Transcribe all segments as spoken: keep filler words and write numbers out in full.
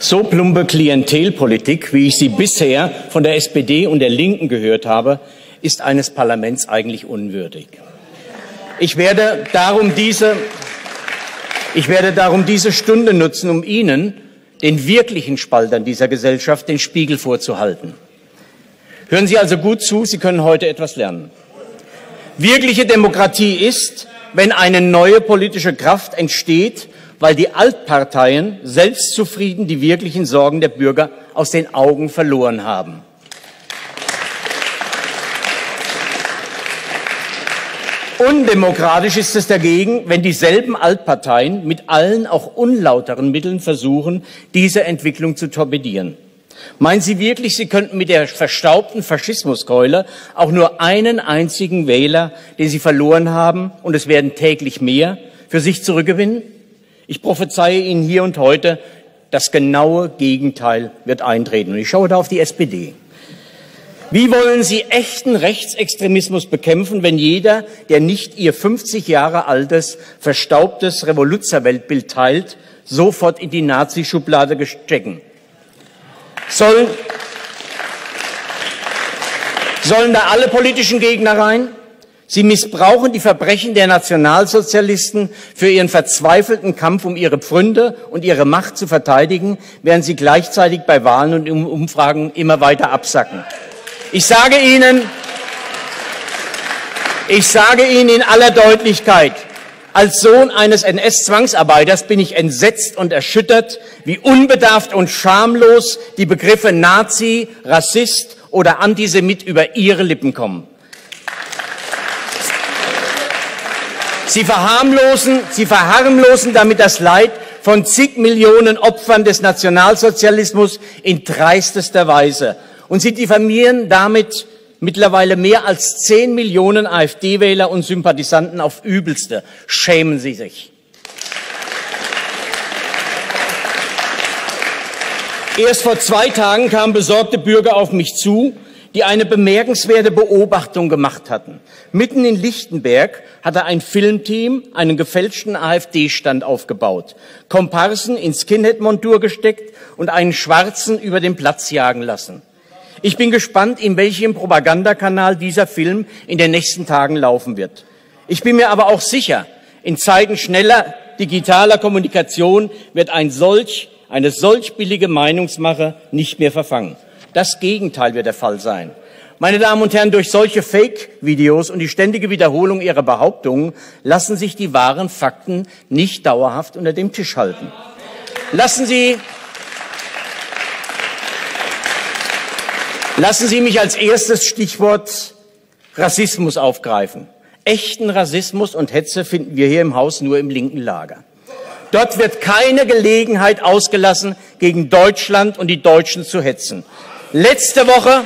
So plumpe Klientelpolitik, wie ich sie bisher von der S P D und der Linken gehört habe, ist eines Parlaments eigentlich unwürdig. Ich werde darum diese, ich werde darum diese Stunde nutzen, um Ihnen, den wirklichen Spaltern dieser Gesellschaft, den Spiegel vorzuhalten. Hören Sie also gut zu, Sie können heute etwas lernen. Wirkliche Demokratie ist, wenn eine neue politische Kraft entsteht, weil die Altparteien selbstzufrieden die wirklichen Sorgen der Bürger aus den Augen verloren haben. Undemokratisch ist es dagegen, wenn dieselben Altparteien mit allen auch unlauteren Mitteln versuchen, diese Entwicklung zu torpedieren. Meinen Sie wirklich, Sie könnten mit der verstaubten Faschismuskeule auch nur einen einzigen Wähler, den Sie verloren haben, und es werden täglich mehr, für sich zurückgewinnen? Ich prophezeie Ihnen hier und heute, das genaue Gegenteil wird eintreten. Und ich schaue da auf die S P D. Wie wollen Sie echten Rechtsextremismus bekämpfen, wenn jeder, der nicht Ihr fünfzig Jahre altes, verstaubtes Revoluzzer-Weltbild teilt, sofort in die Nazi-Schublade gestecken? Sollen, sollen da alle politischen Gegner rein? Sie missbrauchen die Verbrechen der Nationalsozialisten für ihren verzweifelten Kampf um ihre Pfründe und ihre Macht zu verteidigen, während sie gleichzeitig bei Wahlen und Umfragen immer weiter absacken. Ich sage Ihnen, ich sage Ihnen in aller Deutlichkeit, als Sohn eines N S-Zwangsarbeiters bin ich entsetzt und erschüttert, wie unbedarft und schamlos die Begriffe Nazi, Rassist oder Antisemit über Ihre Lippen kommen. Sie verharmlosen, Sie verharmlosen damit das Leid von zig Millionen Opfern des Nationalsozialismus in dreistester Weise. Und Sie diffamieren damit mittlerweile mehr als zehn Millionen AfD-Wähler und Sympathisanten auf Übelste. Schämen Sie sich. Erst vor zwei Tagen kamen besorgte Bürger auf mich zu, die eine bemerkenswerte Beobachtung gemacht hatten. Mitten in Lichtenberg hatte ein Filmteam einen gefälschten AfD-Stand aufgebaut, Komparsen in Skinhead-Montur gesteckt und einen Schwarzen über den Platz jagen lassen. Ich bin gespannt, in welchem Propagandakanal dieser Film in den nächsten Tagen laufen wird. Ich bin mir aber auch sicher, in Zeiten schneller digitaler Kommunikation wird ein solch, eine solch billige Meinungsmache nicht mehr verfangen. Das Gegenteil wird der Fall sein. Meine Damen und Herren, durch solche Fake-Videos und die ständige Wiederholung ihrer Behauptungen lassen sich die wahren Fakten nicht dauerhaft unter dem Tisch halten. Lassen Sie, lassen Sie mich als erstes Stichwort Rassismus aufgreifen. Echten Rassismus und Hetze finden wir hier im Haus nur im linken Lager. Dort wird keine Gelegenheit ausgelassen, gegen Deutschland und die Deutschen zu hetzen. Letzte Woche,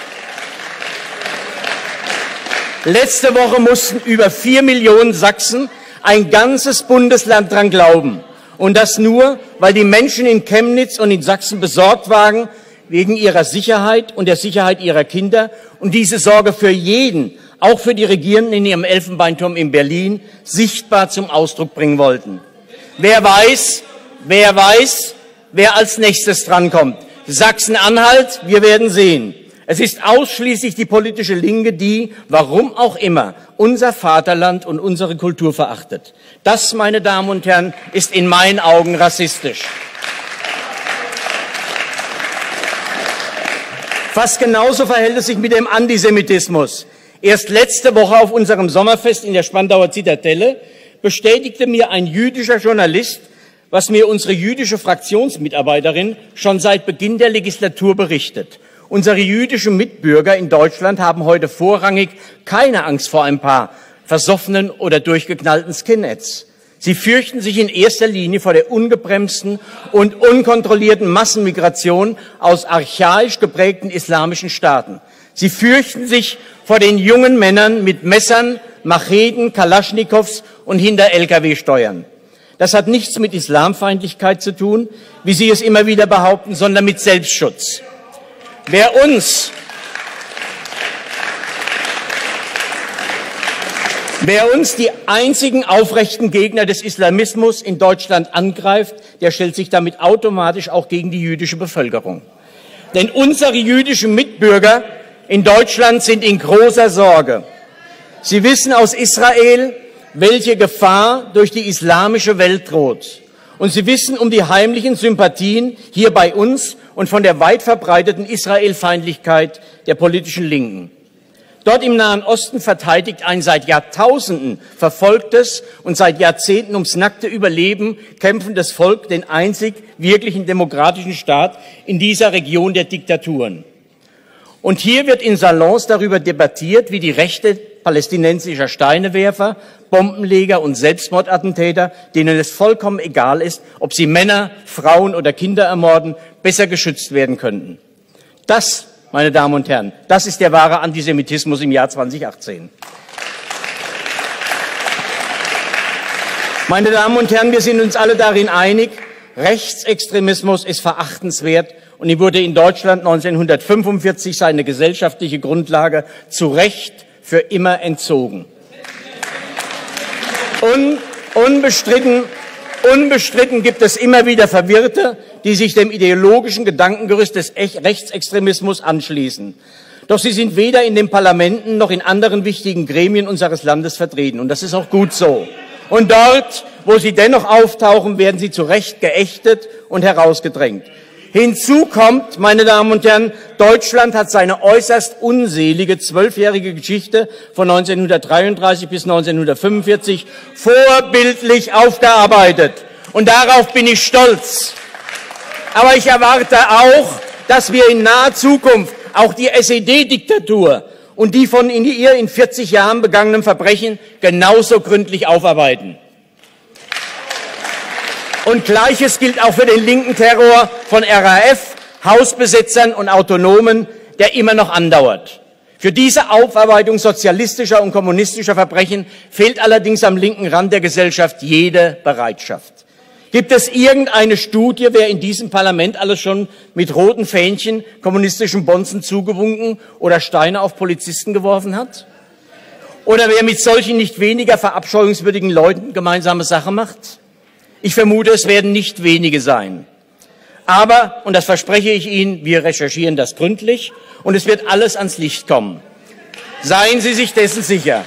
letzte Woche mussten über vier Millionen Sachsen ein ganzes Bundesland dran glauben. Und das nur, weil die Menschen in Chemnitz und in Sachsen besorgt waren wegen ihrer Sicherheit und der Sicherheit ihrer Kinder und diese Sorge für jeden, auch für die Regierenden in ihrem Elfenbeinturm in Berlin, sichtbar zum Ausdruck bringen wollten. Wer weiß, wer weiß, wer als nächstes drankommt. Sachsen-Anhalt, wir werden sehen. Es ist ausschließlich die politische Linke, die, warum auch immer, unser Vaterland und unsere Kultur verachtet. Das, meine Damen und Herren, ist in meinen Augen rassistisch. Fast genauso verhält es sich mit dem Antisemitismus. Erst letzte Woche auf unserem Sommerfest in der Spandauer Zitadelle bestätigte mir ein jüdischer Journalist, was mir unsere jüdische Fraktionsmitarbeiterin schon seit Beginn der Legislatur berichtet. Unsere jüdischen Mitbürger in Deutschland haben heute vorrangig keine Angst vor ein paar versoffenen oder durchgeknallten Skinheads. Sie fürchten sich in erster Linie vor der ungebremsten und unkontrollierten Massenmigration aus archaisch geprägten islamischen Staaten. Sie fürchten sich vor den jungen Männern mit Messern, Macheten, Kalaschnikows und hinter L K W-Steuern. Das hat nichts mit Islamfeindlichkeit zu tun, wie Sie es immer wieder behaupten, sondern mit Selbstschutz. Wer uns, Wer uns, die einzigen aufrechten Gegner des Islamismus in Deutschland, angreift, der stellt sich damit automatisch auch gegen die jüdische Bevölkerung. Denn unsere jüdischen Mitbürger in Deutschland sind in großer Sorge. Sie wissen aus Israel, welche Gefahr durch die islamische Welt droht. Und sie wissen um die heimlichen Sympathien hier bei uns und von der weit verbreiteten Israelfeindlichkeit der politischen Linken. Dort im Nahen Osten verteidigt ein seit Jahrtausenden verfolgtes und seit Jahrzehnten ums nackte Überleben kämpfendes Volk den einzig wirklichen demokratischen Staat in dieser Region der Diktaturen. Und hier wird in Salons darüber debattiert, wie die Rechte palästinensischer Steinewerfer, Bombenleger und Selbstmordattentäter, denen es vollkommen egal ist, ob sie Männer, Frauen oder Kinder ermorden, besser geschützt werden könnten. Das, meine Damen und Herren, das ist der wahre Antisemitismus im Jahr zweitausendachtzehn. Meine Damen und Herren, wir sind uns alle darin einig, Rechtsextremismus ist verachtenswert und ihm wurde in Deutschland neunzehnhundertfünfundvierzig seine gesellschaftliche Grundlage zu Recht für immer entzogen. Un, unbestritten, unbestritten gibt es immer wieder Verwirrte, die sich dem ideologischen Gedankengerüst des Rechtsextremismus anschließen. Doch sie sind weder in den Parlamenten noch in anderen wichtigen Gremien unseres Landes vertreten. Und das ist auch gut so. Und dort, wo sie dennoch auftauchen, werden sie zu Recht geächtet und herausgedrängt. Hinzu kommt, meine Damen und Herren, Deutschland hat seine äußerst unselige zwölfjährige Geschichte von neunzehnhundertdreiunddreißig bis neunzehnhundertfünfundvierzig vorbildlich aufgearbeitet. Und darauf bin ich stolz. Aber ich erwarte auch, dass wir in naher Zukunft auch die S E D-Diktatur und die von ihr in vierzig Jahren begangenen Verbrechen genauso gründlich aufarbeiten. Und Gleiches gilt auch für den linken Terror von R A F, Hausbesetzern und Autonomen, der immer noch andauert. Für diese Aufarbeitung sozialistischer und kommunistischer Verbrechen fehlt allerdings am linken Rand der Gesellschaft jede Bereitschaft. Gibt es irgendeine Studie, wer in diesem Parlament alles schon mit roten Fähnchen kommunistischen Bonzen zugewunken oder Steine auf Polizisten geworfen hat? Oder wer mit solchen nicht weniger verabscheuungswürdigen Leuten gemeinsame Sache macht? Ich vermute, es werden nicht wenige sein. Aber, und das verspreche ich Ihnen, wir recherchieren das gründlich und es wird alles ans Licht kommen. Seien Sie sich dessen sicher.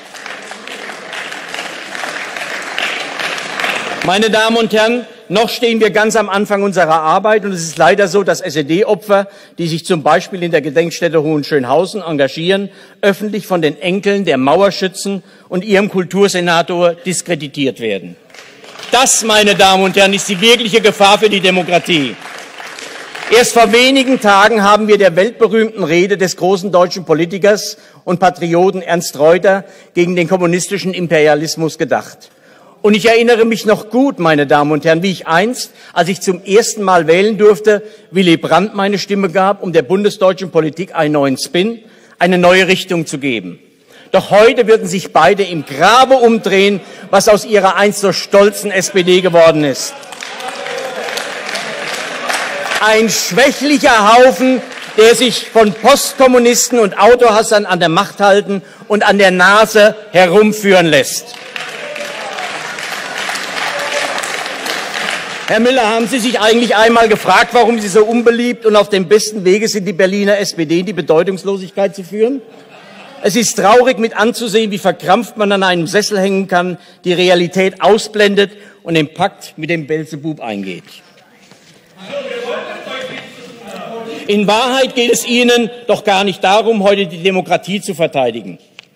Meine Damen und Herren, noch stehen wir ganz am Anfang unserer Arbeit und es ist leider so, dass S E D-Opfer, die sich zum Beispiel in der Gedenkstätte Hohenschönhausen engagieren, öffentlich von den Enkeln der Mauerschützen und ihrem Kultursenator diskreditiert werden. Das, meine Damen und Herren, ist die wirkliche Gefahr für die Demokratie. Erst vor wenigen Tagen haben wir der weltberühmten Rede des großen deutschen Politikers und Patrioten Ernst Reuter gegen den kommunistischen Imperialismus gedacht. Und ich erinnere mich noch gut, meine Damen und Herren, wie ich einst, als ich zum ersten Mal wählen durfte, Willy Brandt meine Stimme gab, um der bundesdeutschen Politik einen neuen Spin, eine neue Richtung zu geben. Doch heute würden sich beide im Grabe umdrehen, was aus ihrer einst so stolzen S P D geworden ist. Ein schwächlicher Haufen, der sich von Postkommunisten und Autohassern an der Macht halten und an der Nase herumführen lässt. Herr Müller, haben Sie sich eigentlich einmal gefragt, warum Sie so unbeliebt und auf dem besten Wege sind, die Berliner S P D in die Bedeutungslosigkeit zu führen? Es ist traurig mit anzusehen, wie verkrampft man an einem Sessel hängen kann, die Realität ausblendet und den Pakt mit dem Beelzebub eingeht. In Wahrheit geht es Ihnen doch gar nicht darum, heute die Demokratie zu verteidigen.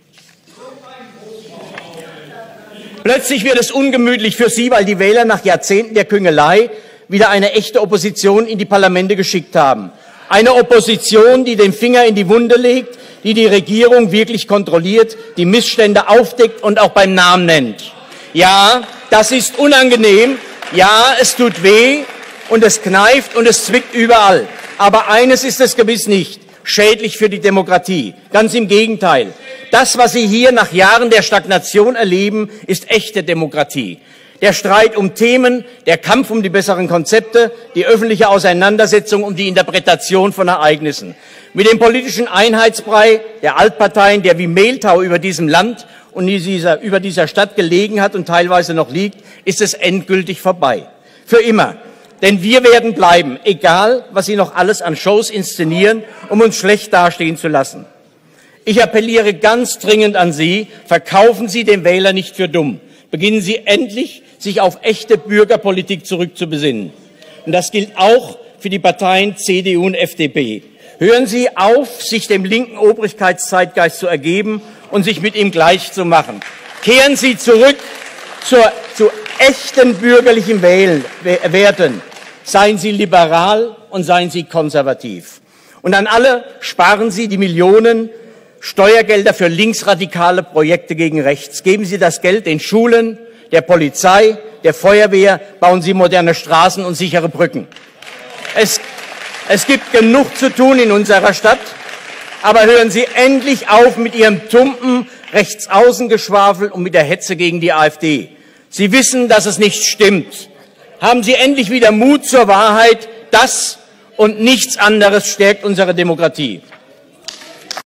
Plötzlich wird es ungemütlich für Sie, weil die Wähler nach Jahrzehnten der Küngelei wieder eine echte Opposition in die Parlamente geschickt haben. Eine Opposition, die den Finger in die Wunde legt, die die Regierung wirklich kontrolliert, die Missstände aufdeckt und auch beim Namen nennt. Ja, das ist unangenehm. Ja, es tut weh und es kneift und es zwickt überall. Aber eines ist es gewiss nicht: schädlich für die Demokratie. Ganz im Gegenteil. Das, was Sie hier nach Jahren der Stagnation erleben, ist echte Demokratie. Der Streit um Themen, der Kampf um die besseren Konzepte, die öffentliche Auseinandersetzung um die Interpretation von Ereignissen. Mit dem politischen Einheitsbrei der Altparteien, der wie Mehltau über diesem Land und dieser, über dieser Stadt gelegen hat und teilweise noch liegt, ist es endgültig vorbei. Für immer. Denn wir werden bleiben, egal was Sie noch alles an Shows inszenieren, um uns schlecht dastehen zu lassen. Ich appelliere ganz dringend an Sie, verkaufen Sie den Wähler nicht für dumm. Beginnen Sie endlich, sich auf echte Bürgerpolitik zurückzubesinnen. Und das gilt auch für die Parteien C D U und F D P. Hören Sie auf, sich dem linken Obrigkeitszeitgeist zu ergeben und sich mit ihm gleich zu machen. Kehren Sie zurück zur, zu echten bürgerlichen Wählen, Werten. Seien Sie liberal und seien Sie konservativ. Und an alle, sparen Sie die Millionen Steuergelder für linksradikale Projekte gegen rechts. Geben Sie das Geld den Schulen, der Polizei, der Feuerwehr, bauen Sie moderne Straßen und sichere Brücken. Es, es gibt genug zu tun in unserer Stadt, aber hören Sie endlich auf mit Ihrem tumpen Rechtsaußengeschwafel und mit der Hetze gegen die AfD. Sie wissen, dass es nicht stimmt. Haben Sie endlich wieder Mut zur Wahrheit. Das und nichts anderes stärkt unsere Demokratie.